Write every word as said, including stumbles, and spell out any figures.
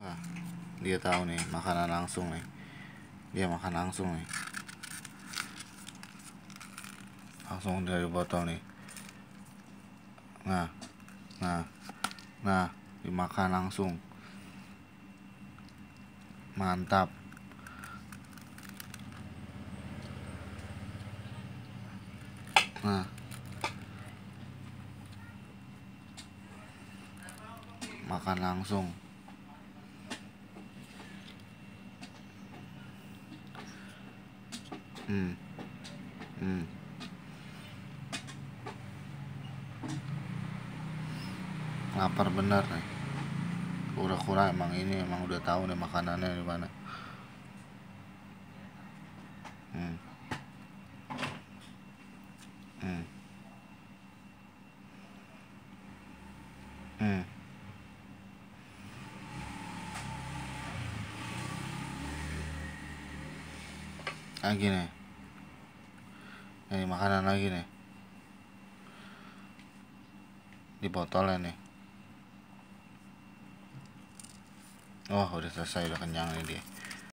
Nah, dia tahu nih makanan langsung nih, dia makan langsung nih, langsung dari botol nih. Nah, nah, nah, dimakan langsung, mantap. Nah, makan langsung. Hmm, hmm. Lapar bener nih. Kura-kura emang ini emang udah tahu nih makanannya di mana. Hmm, hmm, hmm. Lagi nih, ini makanan lagi nih, di botolnya nih. Oh, udah selesai, udah kenyang nih dia.